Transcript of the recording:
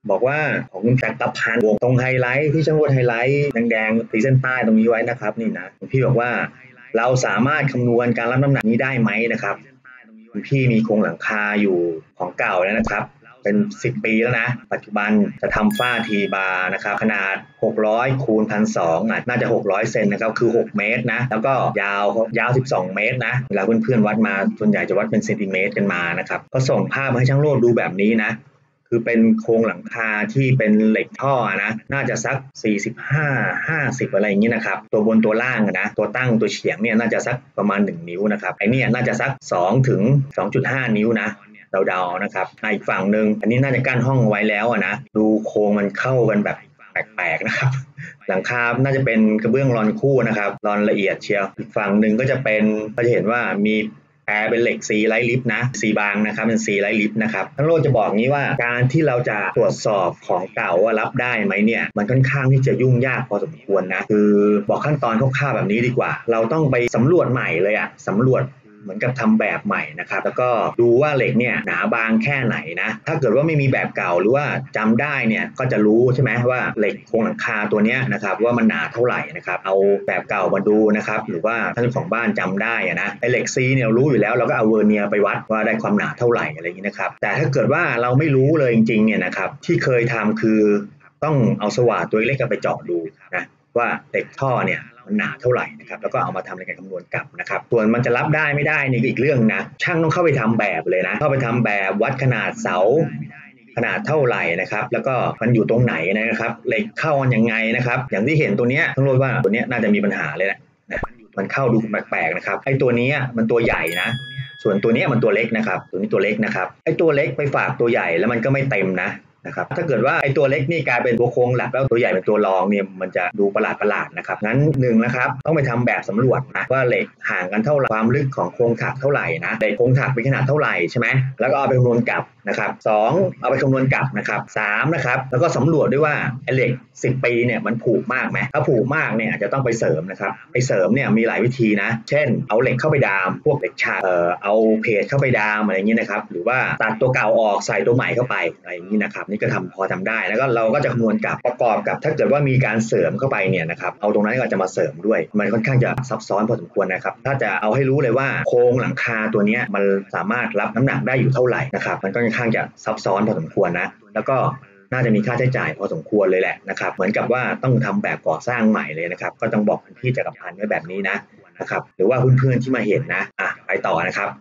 บอกว่าของคุณจักรพันธ์วงตรงไฮไลท์ที่ช่างวดไฮไลท์แดงๆตีเส้นใต้ตรงนี้ไว้นะครับนี่นะคุณพี่บอกว่าเราสามารถคำนวณการรับน้ำหนักนี้ได้ไหมนะครับคุณพี่มีโครงหลังคาอยู่ของเก่าแล้วนะครับเป็น10 ปีแล้วนะปัจจุบันจะทำฝ้าทีบาร์นะครับขนาด600คูณ1,200น่าจะ600เซนนะครับคือ6เมตรนะแล้วก็ยาว12เมตรนะเวลาเพื่อนๆวัดมาส่วนใหญ่จะวัดเป็นเซนติเมตรกันมานะครับก็ส่งภาพมาให้ช่างโลดดูแบบนี้นะคือเป็นโครงหลังคาที่เป็นเหล็กท่อนะน่าจะสัก45-50อะไรอย่างนี้นะครับตัวบนตัวล่างนะตัวตั้งตัวเฉียงเนี่ยน่าจะสักประมาณ1นิ้วนะครับไอเนี่ยน่าจะสัก2ถึง2.5 นิ้วนะเดาๆนะครับอีกฝั่งหนึ่งอันนี้น่าจะกั้นห้องไว้แล้วนะดูโครงมันเข้ากันแบบแปลกๆนะครับหลังคาน่าจะเป็นกระเบื้องรอนคู่นะครับรอนละเอียดเชียวอีกฝั่งหนึ่งก็จะเป็นก็จะเห็นว่ามีแปรเป็นเหล็กซีไร้ลิฟนะซีบางนะครับเป็นซีไร้ลิฟนะครับทั้งโลกจะบอกงี้ว่าการที่เราจะตรวจสอบของเก่าว่ารับได้ไหมเนี่ยมันค่อนข้างที่จะยุ่งยากพอสมควรนะคือบอกขั้นตอนคร่าวๆแบบนี้ดีกว่าเราต้องไปสำรวจใหม่เลยอะสำรวจเหมือนกับทำแบบใหม่นะครับแล้วก็ดูว่าเหล็กเนี่ยหนาบางแค่ไหนนะถ้าเกิดว่าไม่มีแบบเก่าหรือว่าจำได้เนี่ยก็จะรู้ใช่ไหมว่าเหล็กโครงหลังคาตัวนี้นะครับว่ามันหนาเท่าไหร่นะครับเอาแบบเก่ามาดูนะครับหรือว่าท่านเจ้าของบ้านจำได้นะไอเหล็กซีเนี่ยรู้อยู่แล้วเราก็เอาเวอร์เนียร์ไปวัดว่าได้ความหนาเท่าไหร่อะไรอย่างนี้นะครับแต่ถ้าเกิดว่าเราไม่รู้เลยจริงๆเนี่ยนะครับที่เคยทำคือต้องเอาสว่านตัวเล็กไปเจาะดูนะว่าเหล็กท่อเนี่ยมันหนาเท่าไหร่นะครับแล้วก็เอามาทำในการคำนวณกลับนะครับส่วนมันจะรับได้ไม่ได้นี่ก็อีกเรื่องนะช่างต้องเข้าไปทำแบบเลยนะเข้าไปทำแบบวัดขนาดเสาขนาดเท่าไหร่นะครับแล้วก็มันอยู่ตรงไหนนะครับเหล็กเข้ามันยังไงนะครับอย่างที่เห็นตัวเนี้ยต้องรู้ว่าตัวเนี้ยน่าจะมีปัญหาเลยแหละนะมันเข้าดูแปลกๆนะครับไอ้ตัวนี้มันตัวใหญ่นะส่วนตัวนี้มันตัวเล็กนะครับตัวนี้ตัวเล็กนะครับไอ้ตัวเล็กไปฝากตัวใหญ่แล้วมันก็ไม่เต็มนะครับถ้าเกิดว่าไอ้ตัวเล็กนี่กลายเป็นตัวโครงหลักแล้วตัวใหญ่เป็นตัวรองเนี่ยมันจะดูประหลาดนะครับงั้นหนึ่งนะครับต้องไปทำแบบสำรวจนะว่าเหล็กห่างกันเท่าไหร่ความลึกของโครงถักเท่าไหร่นะเหล็กโครงถักเป็นขนาดเท่าไหร่ใช่ไหมแล้วก็เอาไปคำนวณกลับนะครับ2เอาไปคำนวณกลับนะครับ3นะครับแล้วก็สำรวจด้วยว่าไอ้เหล็ก10 ปีเนี่ยมันผุมากไหมถ้าผุมากเนี่ยอาจจะต้องไปเสริมนะครับไปเสริมเนี่ยมีหลายวิธีนะเช่นเอาเหล็กเข้าไปดามพวกเหล็กฉากเอาเพจเข้าไปดามอะไรอย่างนี้นะครับหรือว่าตัดตัวเก่าออกใส่ตัวใหม่เข้าไปอะไรอย่างนี้นะครับนี่ก็พอทำได้แล้วก็เราก็จะคำนวณกลับประกอบกับถ้าเกิดว่ามีการเสริมเข้าไปเนี่ยนะครับเอาตรงนั้นก็จะมาเสริมด้วยมันค่อนข้างจะซับซ้อนพอสมควรนะครับถ้าจะเอาให้รู้เลยว่าโครงหลังคาตัวนี้มันสามารถรับน้ำหนักได้อยู่เท่าไหร่นะครับมันก็ค่อนข้างจะซับซ้อนพอสมควรนะแล้วก็น่าจะมีค่าใช้จ่ายพอสมควรเลยแหละนะครับเหมือนกับว่าต้องทำแบบก่อสร้างใหม่เลยนะครับก็ต้องบอกพี่จักรพันธ์ไว้แบบนี้นะครับหรือว่าเพื่อนๆที่มาเห็นนะไปต่อนะครับ